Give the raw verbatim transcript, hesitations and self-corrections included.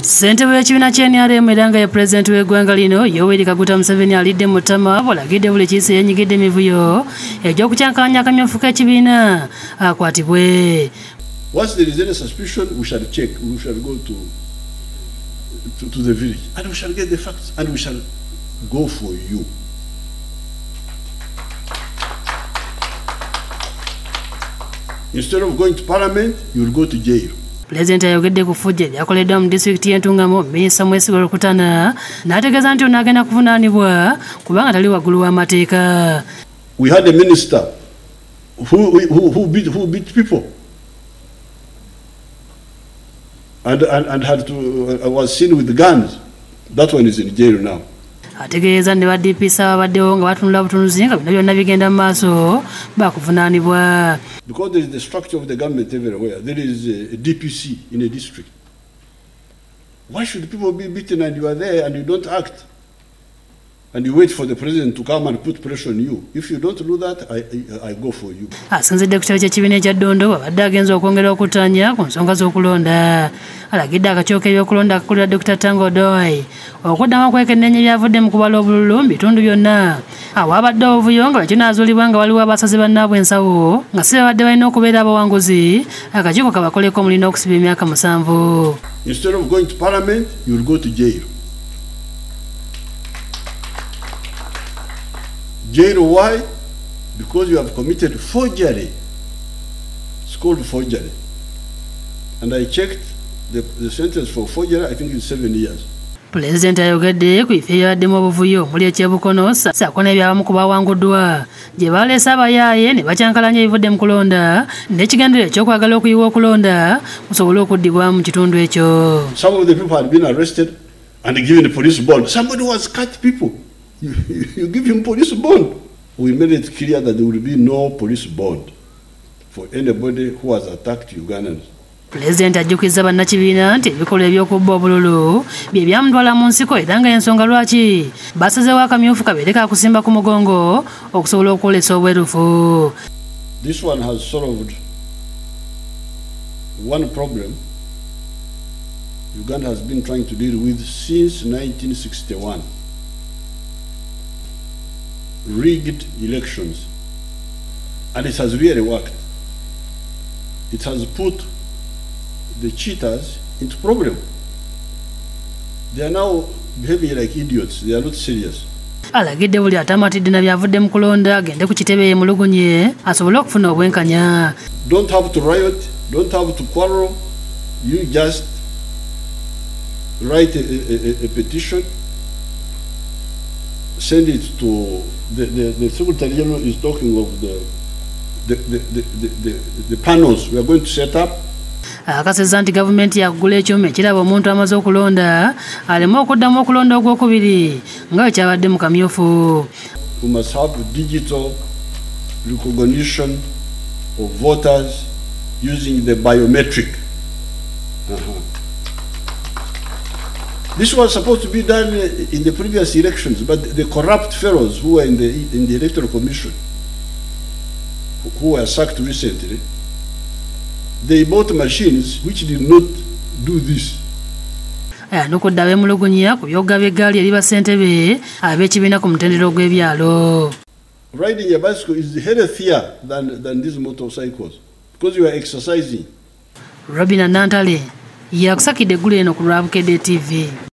Ssentebe w'ekibiina kya N R M era nga ye pulezidenti w'eggwanga lino Yoweri Kaguta Museveni alidde mu ttama bw'alagidde buli kiisi yeenyigidde emivuyo egy'okukyankanya akamyufu k'ekibiina akwatibwe. Once there is any suspicion, we shall check, we shall go to, to, to the village and we shall get the facts and we shall go for you. Instead of going to parliament, you will go to jail. Pulezidenti ayogedde ku ffujjo eryakoleddwa mu disitulikiti y'Entungamo minisita Mwesigwa Rukutana n'ategeeza nti ono agenda kuvunaanibwa kubanga tali waggulu w'amateeka. We had a minister who, who, who, beat, who beat people and, and, and had to, uh, was seen with guns. That one is in jail now. Ategeeza ne ba D P S abaddewo nga batunula butunuzi nga bino byonna bigenda mu maaso bakuvunaanibwa. Because there is the structure of the government everywhere. There is a D P C in a district. Why should people be beaten and you are there and you don't act? And you wait for the president to come and put pressure on you. If you don't do that, I, I, I go for you. Asinzidde ku kitabo ky'ekibiina ekya Ddondo abadde agenza okwongera okutanya ku nsonga z'okulonda. Alagidde akakiiko k'ebyokulonda akakulira Doctor Tango Doi okuddamu okwekenneenya ebyavudde mu kubala obululu mu bitundu byonna. Awo abadde obuvuyo nga kinaazuulibwa nga waliwo abasaze bannaabwe ensawo nga si babadde balina okubeera abawanguzi akakiiko kabakoleko mulina okusiba emyaka musanvu. Instead of going to parliament, you will go to jail. Jail, why? Because you have committed forgery. It's called forgery. And I checked the, the sentence for forgery, I think it's seven years. Pulezidenti ayogedde ku ife yaddemu obuvuyo muli ekyebukono ssaako n'ebyabamu ku bawanguddwa gye baleese abayaaye ne bakyankalanya ebivudde mu kulonda n'ekigendererwa ekyokwagala okuyiwa okulonda kusobole okuddibwa mu kitundu ekyo. Some of the people had been arrested and given a police bond. Somebody was cut people. You, you, you give him police bond. We made it clear that there will be no police bond for anybody who has attacked Ugandans. Pulezidenti ajjukizza bannakibiina nti ebikolwa eby'okubba obululu bye byamutwala mu nsiko era nga ensonga lwaki basazeewo akamyufu kabeere kakusimba ku mugongo okusobola okwolesa obwerufu. This one has solved one problem Uganda has been trying to deal with since nineteen sixty-one. Rigged elections, and it has really worked. It has put the cheaters into problem. They are now behaving like idiots. They are not serious. Alagidde buli atamatidde na byavudde mu kulonda agende ku kitebe yemulugunye asobole okufuna obwenkanya. Don't have to riot, don't have to quarrel. You just write a, a, a petition, send it to the, the, the Secretary General is talking of the the, the, the, the, the panels we are going to set up. Akasezza nti gavumenti yaggula ekyuma ekiraba omuntu amaze okulonda aleme okuddamu okulonda ogwokubiri nga bwe kyabadde mu kamyufu. We must have digital recognition of voters using the biometric. Uh-huh. This was supposed to be done in the previous elections, but the corrupt fellows who were in the, in the Electoral Commission, who were sacked recently, they bought machines which did not do this. N'okuddawo emulugunya ku byogga by'eggaali eri bassentebe ab'ekibiina ku mutendera gw'ebyalo. Riding a bicycle is healthier than, than these motorcycles because you are exercising. Robina Nantale yakusakidde eggulu eno ku Lwabukedde T V.